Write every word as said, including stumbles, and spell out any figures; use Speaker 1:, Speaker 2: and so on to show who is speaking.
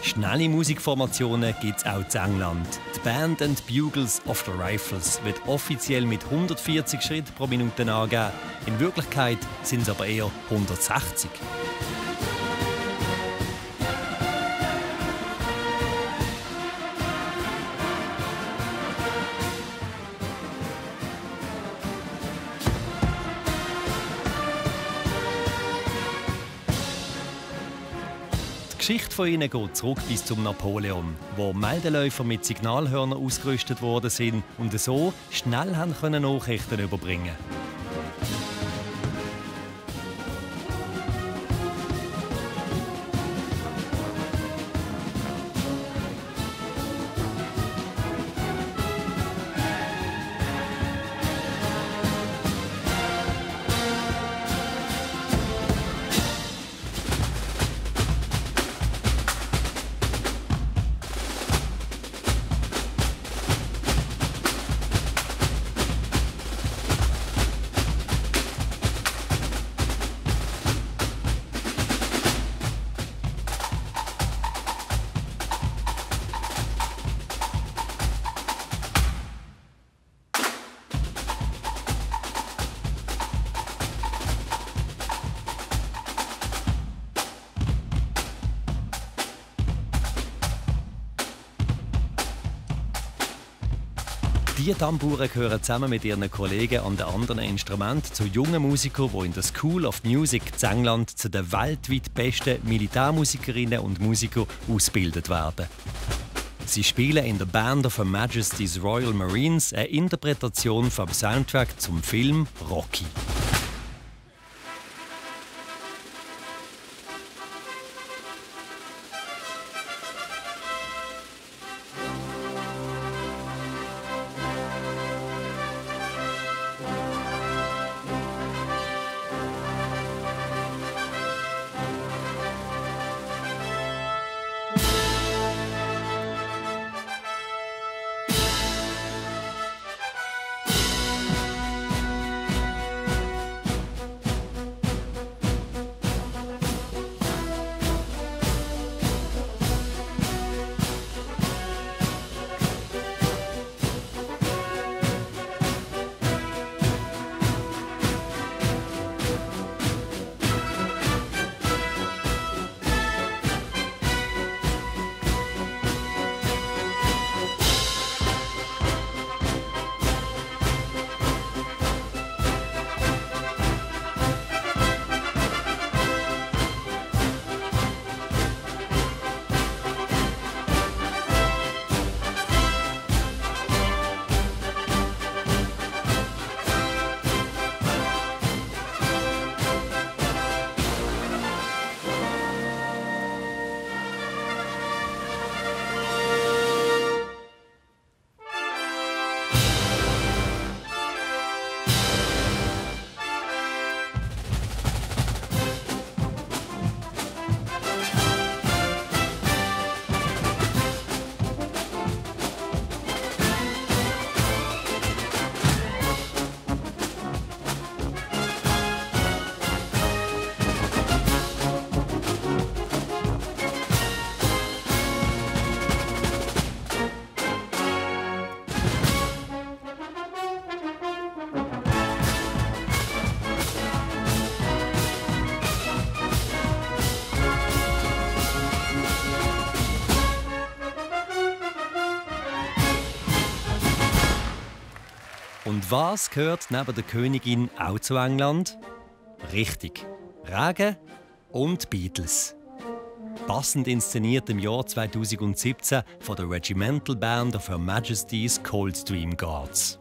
Speaker 1: Schnelle Musikformationen gibt es auch in England. Die Band and Bugles of the Rifles wird offiziell mit hundertvierzig Schritten pro Minute angegeben. In Wirklichkeit sind es aber eher hundertsechzig. Die Geschichte von ihnen geht zurück bis zum Napoleon, wo Meldeläufer mit Signalhörnern ausgerüstet worden sind und so schnell haben können Nachrichten überbringen. Die Tambouren gehören zusammen mit ihren Kollegen an den anderen Instrumenten zu jungen Musikern, die in der School of Music in England zu den weltweit besten Militärmusikerinnen und Musikern ausgebildet werden. Sie spielen in der Band of Her Majesty's Royal Marines eine Interpretation vom Soundtrack zum Film Rocky. Und was gehört neben der Königin auch zu England? Richtig, Regen und Beatles. Passend inszeniert im Jahr zweitausendsiebzehn von der Regimental Band of Her Majesty's Coldstream Guards.